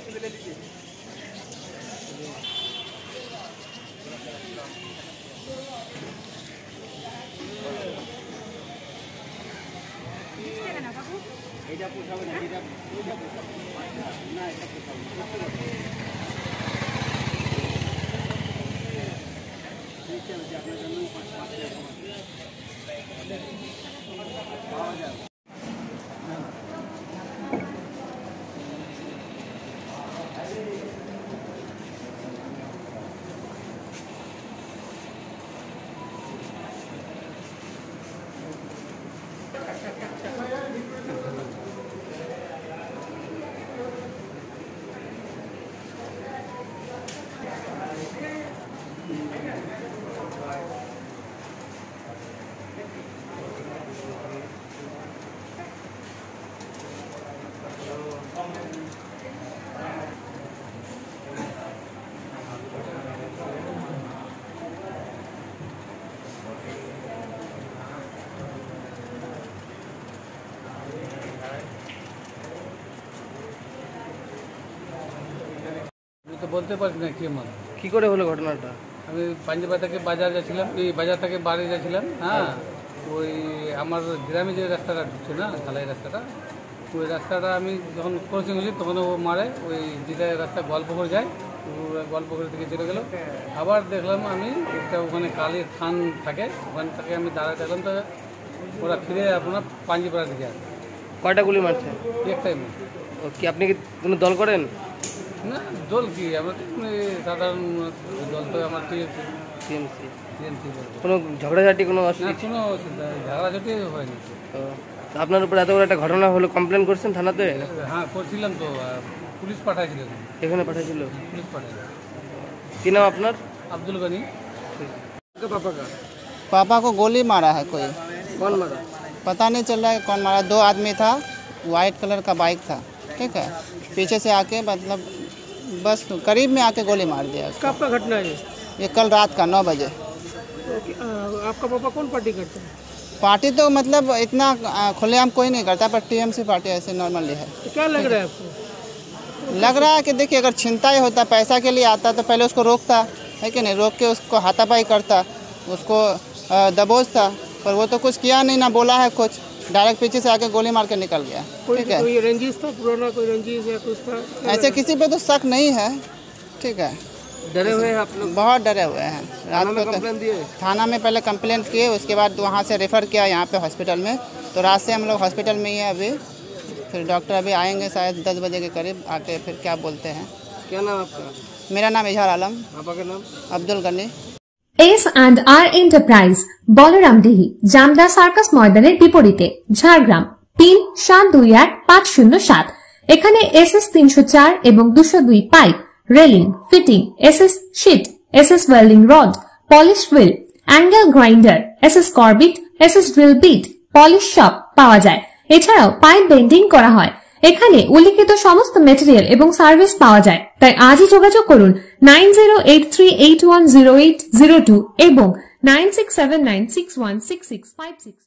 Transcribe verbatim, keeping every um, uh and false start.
এটা পোষাবে না, এটা এটা পোষাবে না, এটা পোষাবে না। আপনার জন্য পাঁচ পাঁচ পাওয়া যাবে। তো বলতে পারছি না কি মানে কি করে হলো ঘটনাটা। আমি পাঞ্জাবা থেকে বাজার যাচ্ছিলাম, এই বাজার থেকে বাড়ি যাচ্ছিলাম। হ্যাঁ, ওই আমার গ্রামে যে রাস্তাটা ঢুকছে না, ঢালাই রাস্তাটা, ওই রাস্তাটা আমি যখন ক্রসিং হয়েছি তখন ও মারে ওই যেটা রাস্তা গোয়ালপুকুর যায়, গোয়ালপুকুরের দিকে চলে গেল। আবার দেখলাম আমি একটা ওখানে কালীর থান থাকে, ওখান থেকে আমি দাঁড়ায় দেখলাম তো ওরা ফিরে আপনার পাঞ্জিপাড়ার দিকে আসে। কয়টা গুলি মারছে? একটাই মার। কি আপনি কি কোনো দল করেন? না, দল কি, আমরা সাধারণ দল তো আমার টিএমসি টিএমসি টিএমসি কোনো ঝগড়াঝাটি কোনো অসুবিধা কোনো ঝগড়াঝাটি হয়নি। তো আপনার উপর এত বড় একটা ঘটনা হলো, কমপ্লেন করছেন থানাতে? হ্যাঁ করছিলাম, তো পুলিশ পাঠাইছিল। এখানে পাঠাইছিল পুলিশ পাঠাইছিল। কি নাম আপনার? अब्दुल गनी। पापा का पापा को गोली मारा है कोई। कौन मारा पता नहीं चल रहा है कौन मारा। दो आदमी था, वाइट कलर का बाइक था, ठीक है, पीछे से आके मतलब बस करीब में आके गोली मार दिया। कब का घटना है ये? कल रात का नौ बजे। आपका पापा कौन पार्टी करते हैं? पार्टी तो मतलब इतना खुलेआम कोई नहीं करता, पर टीएमसी पार्टी ऐसे नॉर्मली है। तो क्या लग रहा है आपको? लग रहा है कि देखिए, अगर छिनताई होता, पैसा के लिए आता तो पहले उसको रोकता है कि नहीं, रोक के उसको हाथापाई करता, उसको दबोचता, पर वो तो कुछ किया नहीं, ना बोला है कुछ, डायरेक्ट पीछे से आके गोली मार के निकल गया। ठीक है, कोई रंजिश था पुराना, कोई रंजिश या कुछ था? ऐसे किसी पे तो शक नहीं है। ठीक है, डरे हुए हैं आप लोग? बहुत डरे हुए हैं। रात को कंप्लेंट दिए? थाना में पहले कंप्लेंट किए, उसके बाद वहाँ से रेफ़र किया यहाँ पे हॉस्पिटल में। तो रात से हम लोग हॉस्पिटल में ही है अभी, फिर डॉक्टर अभी आएंगे शायद दस बजे के करीब, आके फिर क्या बोलते हैं। क्या नाम आपका? मेरा नाम इजहार आलम। पापा का नाम? Abdul Gani. S and R enterprise, Balramdihi, Jamda circus ময়দানের বিপরীতে, ঝাড়গ্রাম। তিন সাত দুই এক পাঁচ শূন্য সাত। এখানে এস এস তিনশো চার এবং দুশো দুই pipe, railing, fitting, S S sheet, S S welding rod, polish wheel, angle grinder, S S core bit, S S drill bit, polish shop পাওয়া যায়। এছাড়াও পাইপ বেন্ডিং করা হয়। এখানে উল্লিখিত সমস্ত মেটেরিয়াল এবং সার্ভিস পাওয়া যায়। তাই আজই যোগাযোগ করুন nine zero eight three eight one zero eight zero two এবং nine six seven nine six one six six five six.